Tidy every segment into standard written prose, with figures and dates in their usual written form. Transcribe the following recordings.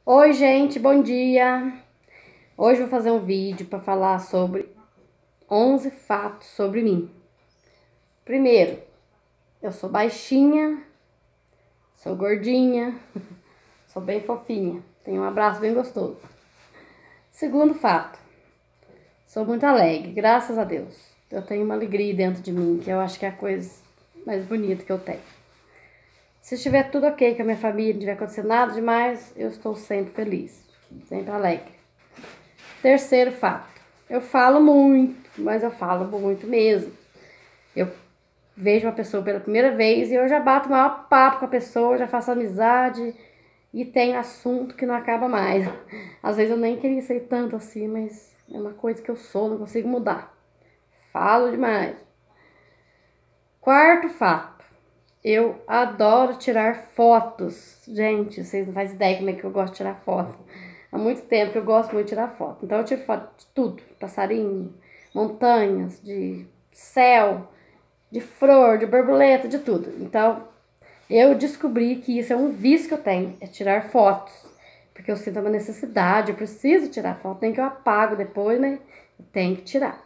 Oi, gente, bom dia! Hoje eu vou fazer um vídeo para falar sobre 11 fatos sobre mim. Primeiro, eu sou baixinha, sou gordinha, sou bem fofinha, tenho um abraço bem gostoso. Segundo fato, sou muito alegre, graças a Deus. Eu tenho uma alegria dentro de mim, que eu acho que é a coisa mais bonita que eu tenho. Se estiver tudo ok com a minha família, não tiver acontecendo nada demais, eu estou sempre feliz, sempre alegre. Terceiro fato, eu falo muito, mas eu falo muito mesmo. Eu vejo uma pessoa pela primeira vez e eu já bato o maior papo com a pessoa, já faço amizade e tem assunto que não acaba mais. Às vezes eu nem queria ser tanto assim, mas é uma coisa que eu sou, não consigo mudar. Falo demais. Quarto fato, eu adoro tirar fotos. Gente, vocês não fazem ideia como é que eu gosto de tirar foto. Há muito tempo que eu gosto muito de tirar foto. Então eu tiro foto de tudo. Passarinho, montanhas, de céu, de flor, de borboleta, de tudo. Então eu descobri que isso é um vício que eu tenho, é tirar fotos. Porque eu sinto uma necessidade, eu preciso tirar foto. Nem que eu apago depois, né? Eu tenho que tirar.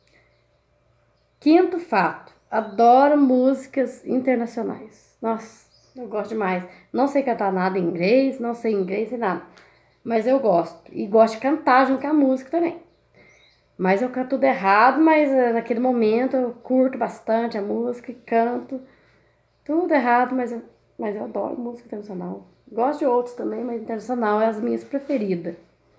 Quinto fato, adoro músicas internacionais. Nossa, eu gosto demais. Não sei cantar nada em inglês, não sei inglês nem nada. Mas eu gosto. E gosto de cantar junto com a música também. Mas eu canto tudo errado, mas naquele momento eu curto bastante a música e canto. Tudo errado, mas eu adoro música internacional. Gosto de outros também, mas internacional é as minhas preferidas.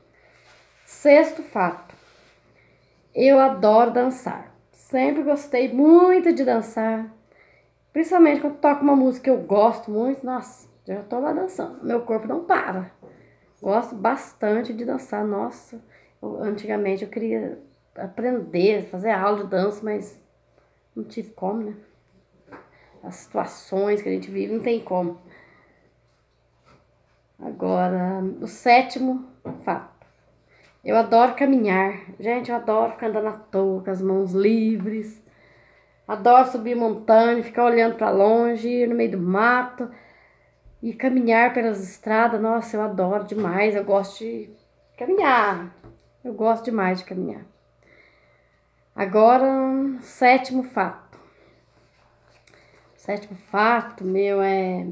Sexto fato, eu adoro dançar. Sempre gostei muito de dançar. Principalmente quando toco uma música que eu gosto muito. Nossa, já tô lá dançando. Meu corpo não para. Gosto bastante de dançar. Nossa, antigamente eu queria aprender, fazer aula de dança, mas não tive como, né? As situações que a gente vive não tem como. Agora, o sétimo fato. Eu adoro caminhar. Gente, eu adoro ficar andando à toa, com as mãos livres. Adoro subir montanha, ficar olhando para longe, ir no meio do mato e caminhar pelas estradas. Nossa, eu adoro demais. Eu gosto de caminhar. Eu gosto demais de caminhar. Agora, sétimo fato. Sétimo fato meu é...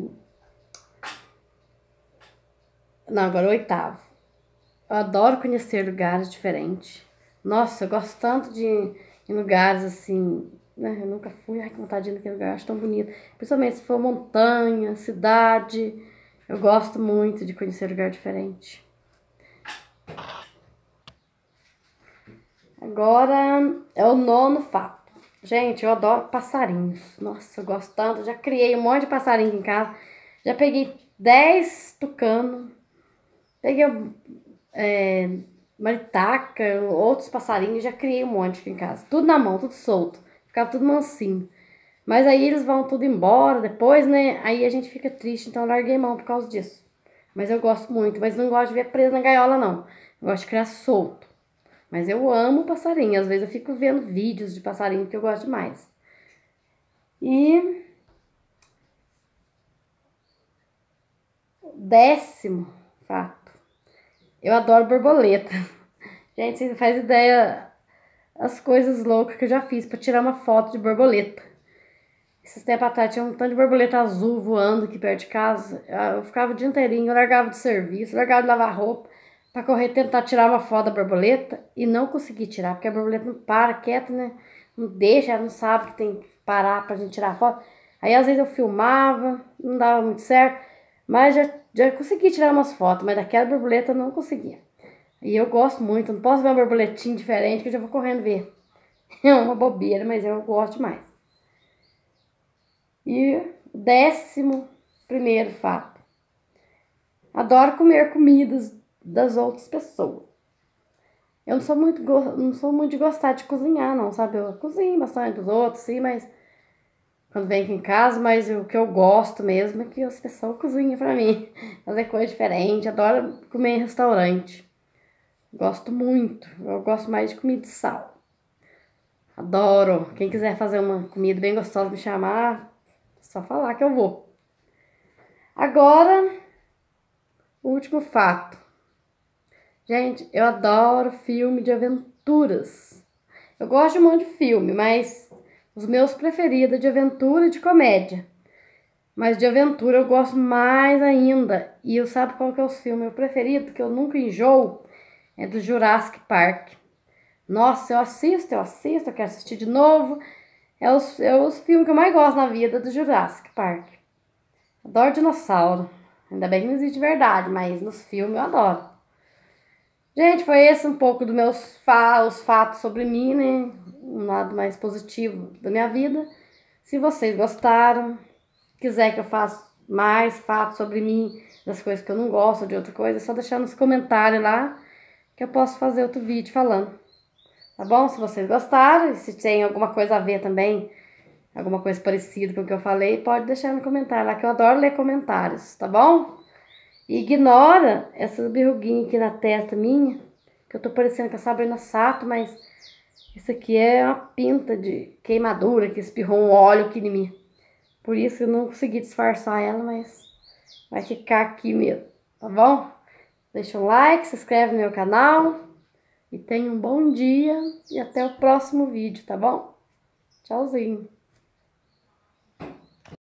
Não, agora oitavo. Eu adoro conhecer lugares diferentes. Nossa, eu gosto tanto de ir em lugares assim, né? Eu nunca fui. Ai, que vontade de ir naquele lugar, acho tão bonito. Principalmente se for montanha, cidade. Eu gosto muito de conhecer lugar diferente. Agora é o nono fato. Gente, eu adoro passarinhos. Nossa, eu gosto tanto. Já criei um monte de passarinho aqui em casa. Já peguei 10 tucanos. Peguei maritaca, outros passarinhos. Já criei um monte aqui em casa. Tudo na mão, tudo solto. Ficava tudo mansinho. Mas aí eles vão tudo embora depois, né? Aí a gente fica triste. Então eu larguei mão por causa disso. Mas eu gosto muito. Mas não gosto de ver preso na gaiola, não. Eu gosto de criar solto. Mas eu amo passarinho. Às vezes eu fico vendo vídeos de passarinho que eu gosto demais. E décimo fato. Eu adoro borboleta. Gente, você não faz ideia as coisas loucas que eu já fiz pra tirar uma foto de borboleta. Esses tempos atrás tinha um tanto de borboleta azul voando aqui perto de casa. Eu ficava o dia inteirinho, eu largava de serviço, largava de lavar roupa pra correr tentar tirar uma foto da borboleta e não consegui tirar, porque a borboleta não para quieta, né? Não deixa, ela não sabe que tem que parar pra gente tirar a foto. Aí às vezes eu filmava, não dava muito certo, mas já consegui tirar umas fotos, mas daquela borboleta eu não conseguia. E eu gosto muito, não posso ver uma borboletinha diferente que eu já vou correndo ver. É uma bobeira, mas eu gosto demais. E o décimo primeiro fato. Adoro comer comidas das outras pessoas. Eu não sou muito de gostar de cozinhar, não, sabe? Eu cozinho bastante dos outros, sim, mas quando vem aqui em casa, mas o que eu gosto mesmo é que as pessoas cozinham pra mim. Fazer coisa diferente, adoro comer em restaurante. Gosto muito, eu gosto mais de comida de sal. Adoro. Quem quiser fazer uma comida bem gostosa, me chamar, só falar que eu vou. Agora, Último fato. Gente, eu adoro filme de aventuras. Eu gosto de um monte de filme, mas os meus preferidos é de aventura e de comédia. Mas de aventura eu gosto mais ainda. E eu sabe qual que é o filme meu preferido, que eu nunca enjoo? É do Jurassic Park. Nossa, eu assisto, eu quero assistir de novo. É os filmes que eu mais gosto na vida do Jurassic Park. Adoro dinossauro. Ainda bem que não existe de verdade, mas nos filmes eu adoro. Gente, foi esse um pouco dos meus os fatos sobre mim, né? Um lado mais positivo da minha vida. Se vocês gostaram, quiser que eu faça mais fatos sobre mim, das coisas que eu não gosto, de outra coisa, é só deixar nos comentários lá que eu posso fazer outro vídeo falando. Tá bom? Se vocês gostaram, se tem alguma coisa a ver também, alguma coisa parecida com o que eu falei, pode deixar no comentário lá, que eu adoro ler comentários, tá bom? E ignora essa berruguinha aqui na testa minha, que eu tô parecendo com a Sabrina Sato, mas isso aqui é uma pinta de queimadura que espirrou um óleo aqui em mim. Por isso eu não consegui disfarçar ela, mas vai ficar aqui mesmo, tá bom? Deixa um like, se inscreve no meu canal e tenha um bom dia e até o próximo vídeo, tá bom? Tchauzinho!